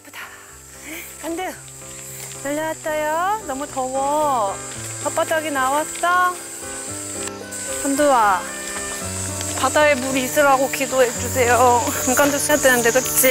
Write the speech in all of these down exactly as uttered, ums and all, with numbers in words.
예쁘다. 간두 놀러 왔어요. 너무 더워. 혓바닥이 나왔어. 간두아, 바다에 물이 있으라고 기도해 주세요. 간두 써야 되는데, 그치?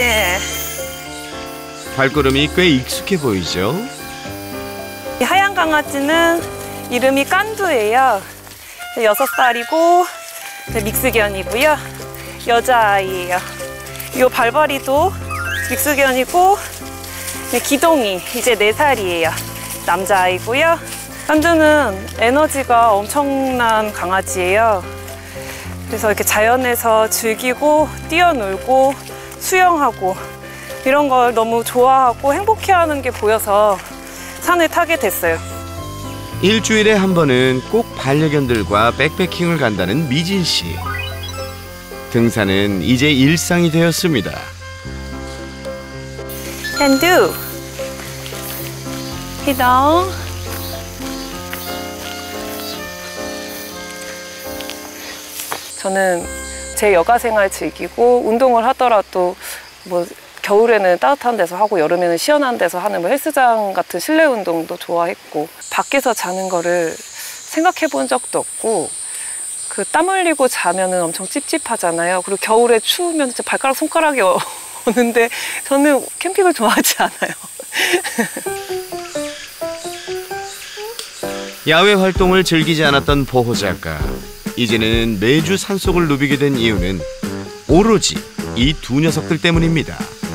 발걸음이 꽤 익숙해 보이죠? 이 하얀 강아지는 이름이 깐두예요. 여섯 살이고 믹스견이고요. 여자아이예요. 이 발바리도 믹스견이고 기동이 이제 네 살이에요. 남자아이고요. 깐두는 에너지가 엄청난 강아지예요. 그래서 이렇게 자연에서 즐기고 뛰어놀고 수영하고 이런 걸 너무 좋아하고 행복해하는 게 보여서 산을 타게 됐어요. 일주일에 한 번은 꼭 반려견들과 백패킹을 간다는 미진 씨. 등산은 이제 일상이 되었습니다. 간두, 기동. 저는 제 여가 생활 즐기고 운동을 하더라도 뭐 겨울에는 따뜻한 데서 하고 여름에는 시원한 데서 하는 뭐 헬스장 같은 실내 운동도 좋아했고 밖에서 자는 거를 생각해 본 적도 없고 그 땀 흘리고 자면은 엄청 찝찝하잖아요. 그리고 겨울에 추우면 진짜 발가락 손가락이 오는데 저는 캠핑을 좋아하지 않아요. 야외 활동을 즐기지 않았던 보호자가 이제는 매주 산속을 누비게 된 이유는 오로지 이 두 녀석들 때문입니다.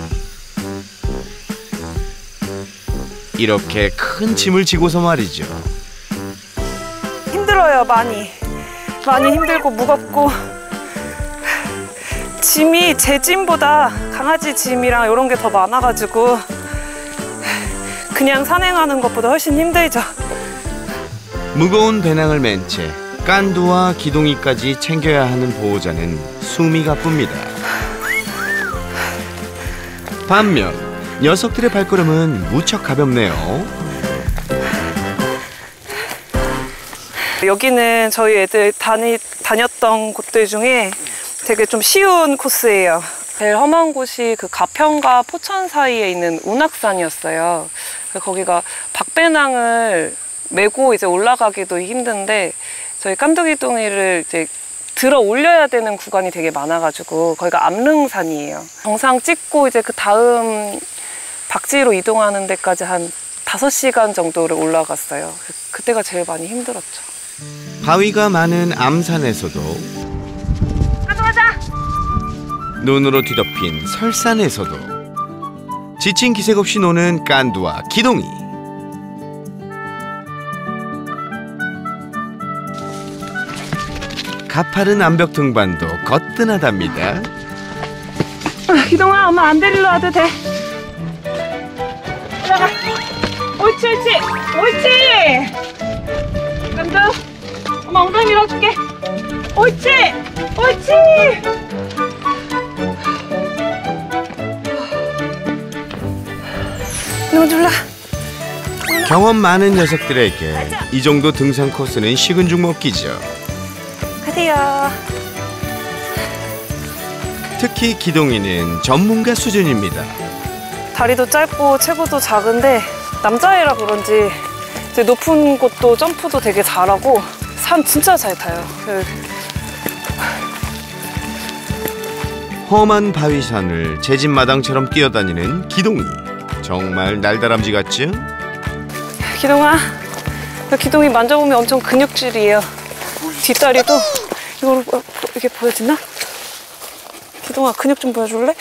이렇게 큰 짐을 지고서 말이죠. 힘들어요, 많이. 많이 힘들고 무겁고. 짐이 제 짐보다 강아지 짐이랑 이런 게 더 많아가지고 그냥 산행하는 것보다 훨씬 힘들죠. 무거운 배낭을 맨 채 깐두와 기동이까지 챙겨야 하는 보호자는 숨이 가쁩니다. 반면 녀석들의 발걸음은 무척 가볍네요. 여기는 저희 애들 다니, 다녔던 곳들 중에 되게 좀 쉬운 코스예요. 제일 험한 곳이 그 가평과 포천 사이에 있는 운악산이었어요. 거기가 박배낭을 메고 이제 올라가기도 힘든데 저희 깐두기둥이를 이제 들어 올려야 되는 구간이 되게 많아가지고 거기가 암릉산이에요. 정상 찍고 이제 그 다음 박지로 이동하는 데까지 한 다섯 시간 정도를 올라갔어요. 그때가 제일 많이 힘들었죠. 바위가 많은 암산에서도 가자. 눈으로 뒤덮인 설산에서도 지친 기색 없이 노는 깐두와 기동이. 가파른 암벽 등반도 거뜬하답니다. 기동아, 엄마 안 데리러 와도 돼. 올라가. 옳지, 옳지, 옳지. 깐두, 엄마 엉덩이 밀어줄게. 옳지, 옳지. 너무 졸라. 경험 많은 녀석들에게 이 정도 등산 코스는 식은 죽 먹기죠. 가세요. 특히 기동이는 전문가 수준입니다. 다리도 짧고 체구도 작은데 남자애라 그런지 이제 높은 곳도 점프도 되게 잘하고 산 진짜 잘 타요. 험한 바위산을 제 집 마당처럼 뛰어다니는 기동이. 정말 날다람쥐 같죠? 기동아, 기동이 만져보면 엄청 근육질이에요. 뒷다리도 이거로 이게 보여지나? 기동아, 근육 좀 보여줄래?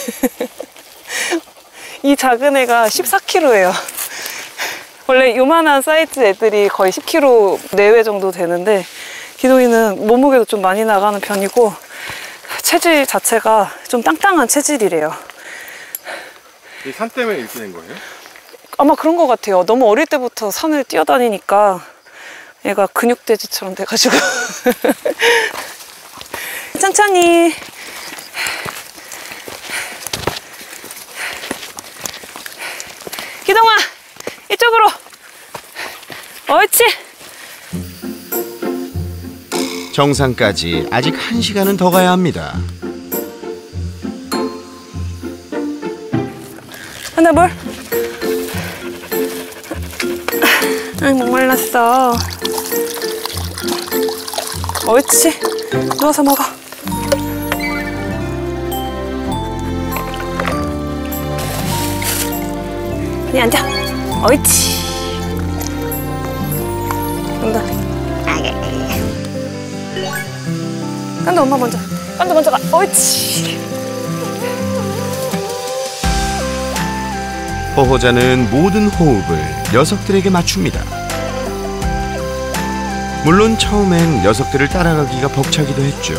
이 작은 애가 십사 킬로그램예요. 원래 요만한 사이즈 애들이 거의 십 킬로그램 내외 정도 되는데 기동이는 몸무게도 좀 많이 나가는 편이고 체질 자체가 좀 땅땅한 체질이래요. 이 산 때문에 이렇게 된 거예요? 아마 그런 것 같아요. 너무 어릴 때부터 산을 뛰어다니니까 얘가 근육돼지처럼 돼가지고. 천천히. 기동아, 이쪽으로. 옳지. 정상까지 아직 한 시간은 더 가야 합니다. 하나 물. 아, 목말랐어. 옳지. 누워서 먹어. 그냥 앉아. 옳지. 간다. 간다, 엄마 먼저. 간다, 먼저 가. 옳지. 보호자는 모든 호흡을 녀석들에게 맞춥니다. 물론 처음엔 녀석들을 따라가기가 벅차기도 했죠.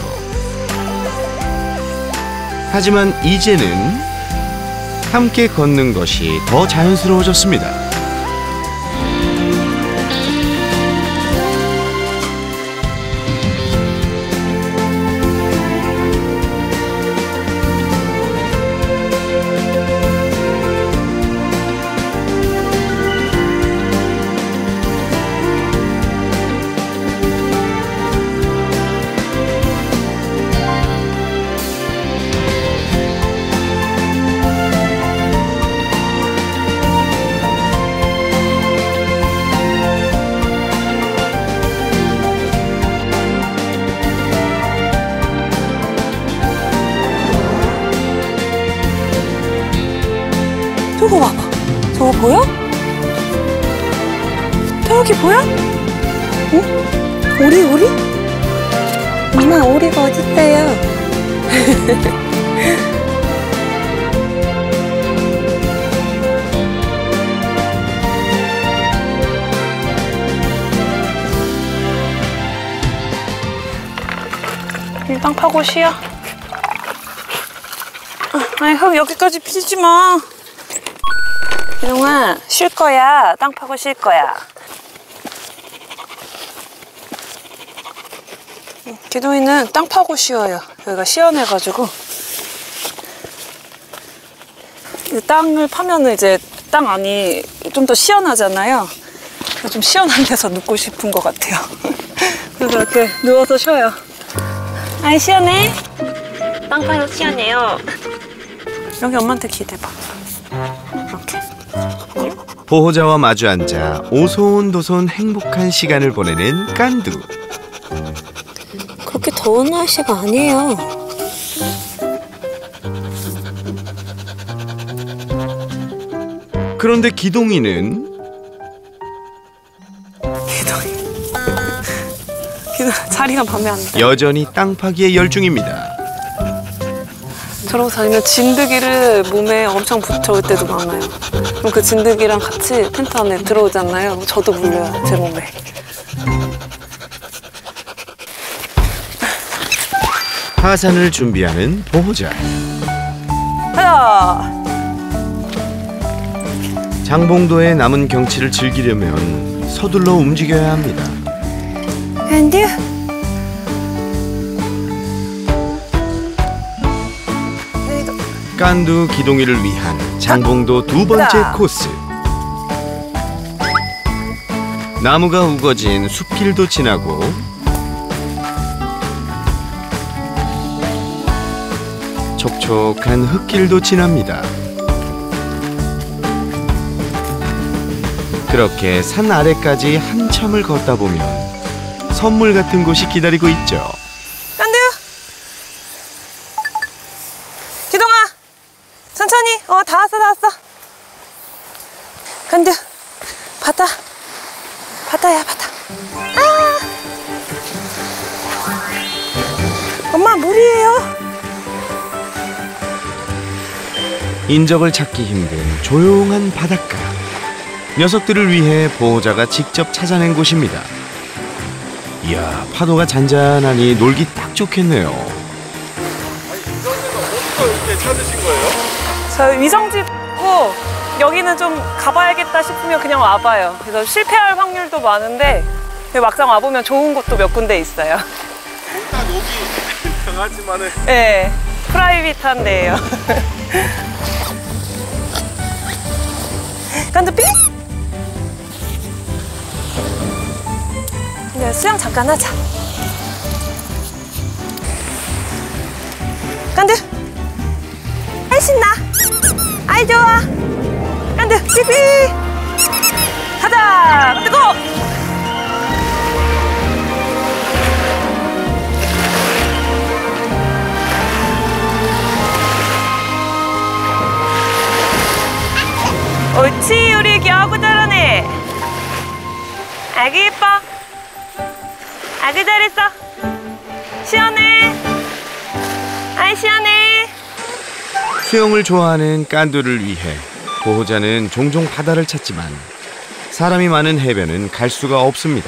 하지만 이제는 함께 걷는 것이 더 자연스러워졌습니다. 저거 봐봐. 저거 보여? 저기 보여? 응? 오리, 오리? 엄마, 오리가 어딨어요? 땅 파고 쉬어. 아니, 흙 여기까지 피지 마. 기동아, 쉴 거야. 땅 파고 쉴 거야. 기동이는 땅 파고 쉬어요. 여기가 시원해가지고. 땅을 파면은 이제 땅 안이 좀 더 시원하잖아요. 좀 시원한 데서 눕고 싶은 것 같아요. 그래서 이렇게 누워서 쉬어요. 아이, 시원해? 땅 파서 시원해요. 여기 엄마한테 기대봐. 이렇게. 보호자와 마주 앉아 오손도손 행복한 시간을 보내는 깐두. 그렇게 더운 날씨가 아니에요. 그런데 기동이는 기동이. 기동 자리가 마음에 안 돼. 여전히 땅 파기에 열중입니다. 저러고 다니면 진드기를 몸에 엄청 붙여올 때도 많아요. 그럼 그 진드기랑 같이 텐트 안에 들어오잖아요. 저도 물려요, 제 몸에. 하산을 준비하는 보호자. 가자! 장봉도의 남은 경치를 즐기려면 서둘러 움직여야 합니다. 앤디? 깐두 기동이를 위한 장봉도 두 번째 코스. 나무가 우거진 숲길도 지나고 촉촉한 흙길도 지납니다. 그렇게 산 아래까지 한참을 걷다 보면 선물 같은 곳이 기다리고 있죠. 깐두! 기동아! 천천히! 어, 다 왔어, 다 왔어. 깐두! 바다! 바다야, 바다. 아! 엄마, 물이에요. 인적을 찾기 힘든 조용한 바닷가. 녀석들을 위해 보호자가 직접 찾아낸 곳입니다. 이야, 파도가 잔잔하니 놀기 딱 좋겠네요. 아니, 이런 데가 어디서 이렇게 찾으신 거예요? 저 위성지고 여기는 좀 가봐야겠다 싶으면 그냥 와봐요. 그래서 실패할 확률도 많은데 막상 와보면 좋은 곳도 몇 군데 있어요. 일단 여기 강하지만은 네, 프라이빗한 데예요. 깐두 삐! 이제 수영 잠깐 하자. 깐두! 아이 신나! 아이 좋아! 삐삐! 가자! 뜨고! 옳지, 우리 애기. 아구 잘하네. 아기 예뻐. 아기 잘했어. 시원해. 아이 시원해. 수영을 좋아하는 깐두를 위해 보호자는 종종 바다를 찾지만 사람이 많은 해변은 갈 수가 없습니다.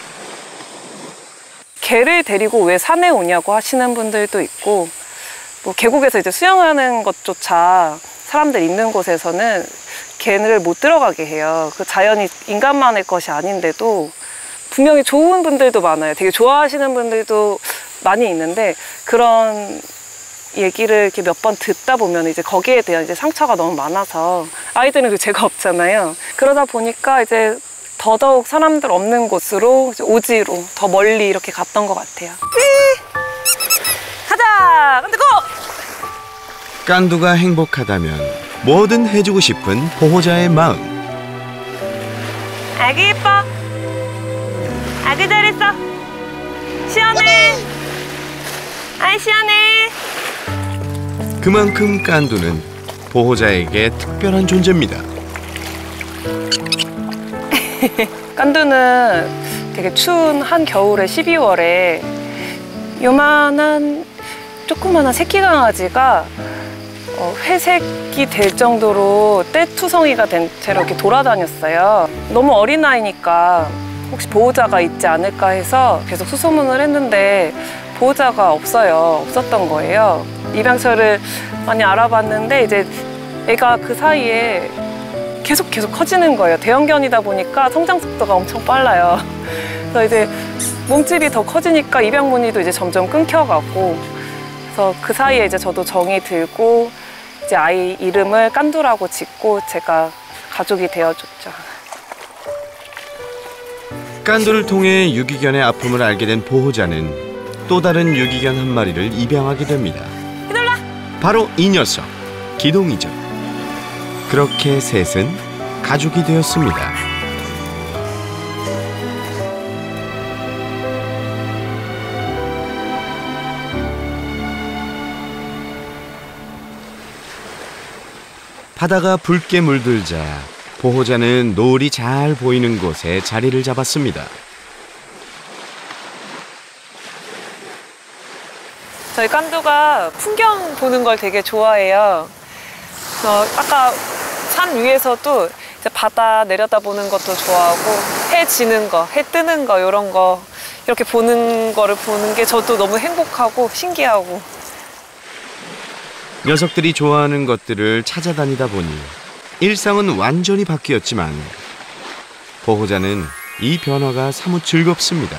개를 데리고 왜 산에 오냐고 하시는 분들도 있고, 뭐 계곡에서 이제 수영하는 것조차 사람들 있는 곳에서는 개를 못 들어가게 해요. 그 자연이 인간만의 것이 아닌데도 분명히 좋은 분들도 많아요. 되게 좋아하시는 분들도 많이 있는데, 그런 얘기를 이렇게 몇 번 듣다 보면 이제 거기에 대한 이제 상처가 너무 많아서 아이들은 죄가 없잖아요. 그러다 보니까 이제 더더욱 사람들 없는 곳으로, 오지로 더 멀리 이렇게 갔던 것 같아요. 가자! 깐두고! 깐두가 행복하다면 뭐든 해주고 싶은 보호자의 마음. 아기 예뻐. 아기 잘했어. 시원해. 아이 시원해. 그만큼 깐두는 보호자에게 특별한 존재입니다. 깐두는 되게 추운 한겨울의 십이월에 요만한 조그만한 새끼 강아지가 어, 회색이 될 정도로 떼투성이가 된 채로 이렇게 돌아다녔어요. 너무 어린 아이니까 혹시 보호자가 있지 않을까 해서 계속 수소문을 했는데 보호자가 없어요. 없었던 거예요. 입양처를 많이 알아봤는데 이제 애가 그 사이에 계속 계속 커지는 거예요. 대형견이다 보니까 성장 속도가 엄청 빨라요. 그래서 이제 몸집이 더 커지니까 입양 문의도 이제 점점 끊겨가고, 그래서 그 사이에 이제 저도 정이 들고 이제 아이 이름을 깐두라고 짓고 제가 가족이 되어줬죠. 깐두를 통해 유기견의 아픔을 알게 된 보호자는 또 다른 유기견 한 마리를 입양하게 됩니다. 바로 이 녀석, 기동이죠. 그렇게 셋은 가족이 되었습니다. 바다가 붉게 물들자 보호자는 노을이 잘 보이는 곳에 자리를 잡았습니다. 저희 깐두가 풍경 보는 걸 되게 좋아해요. 어, 아까 산 위에서도 이제 바다 내려다보는 것도 좋아하고, 해 지는 거, 해 뜨는 거, 이런 거 이렇게 보는 거를 보는 게 저도 너무 행복하고 신기하고. 녀석들이 좋아하는 것들을 찾아다니다 보니 일상은 완전히 바뀌었지만 보호자는 이 변화가 사뭇 즐겁습니다.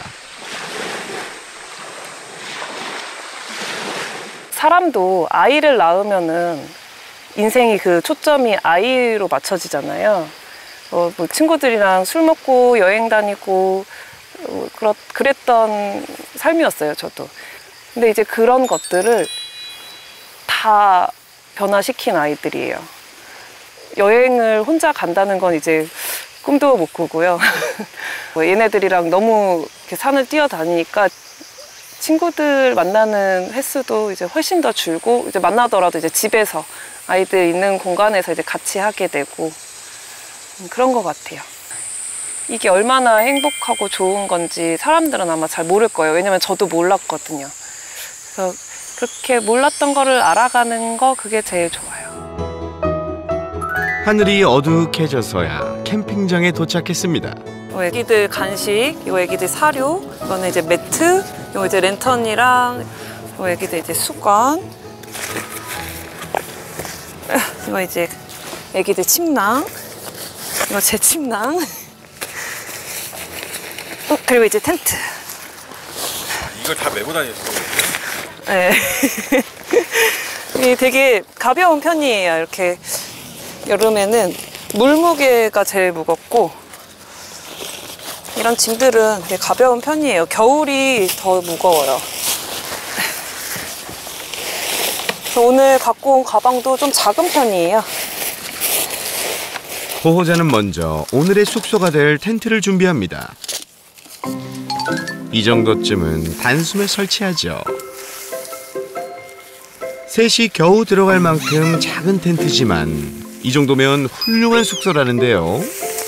사람도 아이를 낳으면은 인생이 그 초점이 아이로 맞춰지잖아요. 어, 뭐 친구들이랑 술 먹고 여행 다니고 어, 그렇, 그랬던 삶이었어요, 저도. 근데 이제 그런 것들을 다 변화시킨 아이들이에요. 여행을 혼자 간다는 건 이제 꿈도 못 꾸고요. 뭐 얘네들이랑 너무 이렇게 산을 뛰어다니니까 친구들 만나는 횟수도 이제 훨씬 더 줄고, 이제 만나더라도 이제 집에서 아이들 있는 공간에서 이제 같이 하게 되고, 그런 것 같아요. 이게 얼마나 행복하고 좋은 건지 사람들은 아마 잘 모를 거예요. 왜냐면 저도 몰랐거든요. 그래서 그렇게 몰랐던 거를 알아가는 거, 그게 제일 좋아요. 하늘이 어둑해져서야 캠핑장에 도착했습니다. 요 애기들 간식, 요 애기들 사료, 이거는 이제 매트, 요 이제 랜턴이랑 요 애기들 이제 수건, 이거 이제 애기들 침낭, 이거 제 침낭, 어, 그리고 이제 텐트. 이걸 다 메고 다녔어. 네. 이게 되게 가벼운 편이에요. 이렇게 여름에는 물무게가 제일 무겁고, 이런 짐들은 되게 가벼운 편이에요. 겨울이 더 무거워요. 그래서 오늘 갖고 온 가방도 좀 작은 편이에요. 보호자는 먼저 오늘의 숙소가 될 텐트를 준비합니다. 이 정도쯤은 단숨에 설치하죠. 셋이 겨우 들어갈 만큼 작은 텐트지만 이 정도면 훌륭한 숙소라는데요.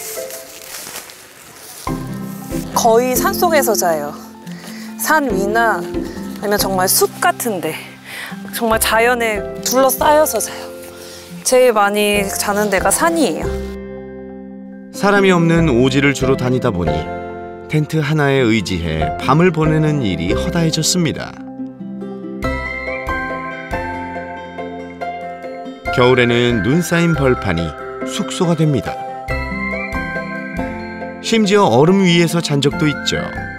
거의 산속에서 자요. 산 위나 아니면 정말 숲 같은데 정말 자연에 둘러싸여서 자요. 제일 많이 자는 데가 산이에요. 사람이 없는 오지를 주로 다니다 보니 텐트 하나에 의지해 밤을 보내는 일이 허다해졌습니다. 겨울에는 눈 쌓인 벌판이 숙소가 됩니다. 심지어 얼음 위에서 잔 적도 있죠.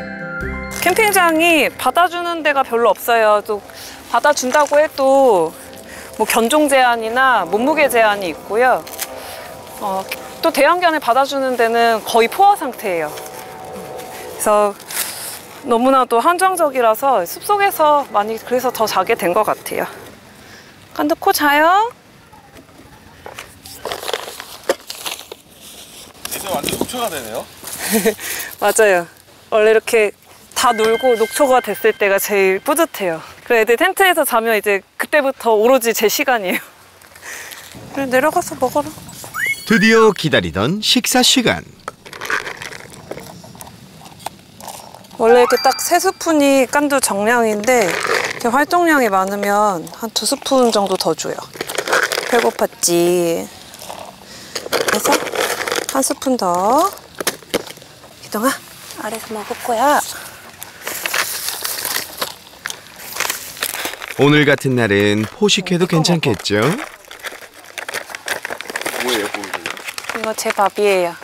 캠핑장이 받아주는 데가 별로 없어요. 또 받아준다고 해도 뭐 견종 제한이나 몸무게 제한이 있고요. 어, 또 대형견을 받아주는 데는 거의 포화 상태예요. 그래서 너무나도 한정적이라서 숲속에서 많이 그래서 더 자게 된 것 같아요. 깐두 코 자요? 이제 완전 녹초가 되네요. 맞아요. 원래 이렇게 다 놀고 녹초가 됐을 때가 제일 뿌듯해요. 그래 애들 텐트에서 자면 이제 그때부터 오로지 제 시간이에요. 그래 내려가서 먹어라. 드디어 기다리던 식사 시간. 원래 이렇게 딱 세 스푼이 깐두 정량인데 이렇게 활동량이 많으면 한 두 스푼 정도 더 줘요. 배고팠지. 그래서 한 스푼 더. 기동아, 아래서 먹을 거야. 오늘 같은 날은 포식해도 괜찮겠죠? 뭐예요, 보이세요? 이거 제 밥이에요.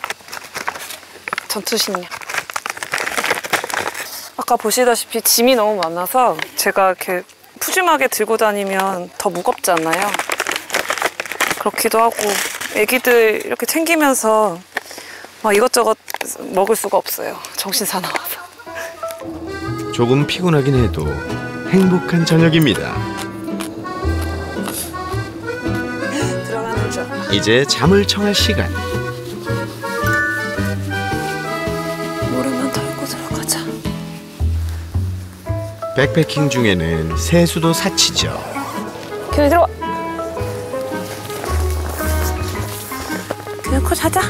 전투식량. 아까 보시다시피 짐이 너무 많아서 제가 이렇게 푸짐하게 들고 다니면 더 무겁잖아요. 그렇기도 하고 애기들 이렇게 챙기면서 막 이것저것 먹을 수가 없어요. 정신 사나워서. 조금 피곤하긴 해도 행복한 저녁입니다. 들어가는 줄. 이제 잠을 청할 시간. 모래만 털고 들어가자. 백패킹 중에는 세수도 사치죠. 기운이 들어와. 그냥 코 자자.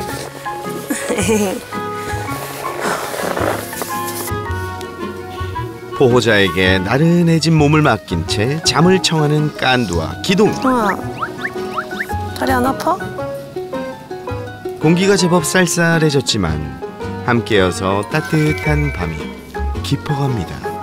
보호자에게 나른해진 몸을 맡긴 채 잠을 청하는 깐두와 기동. 아, 다리 안 아파? 공기가 제법 쌀쌀해졌지만 함께여서 따뜻한 밤이 깊어갑니다.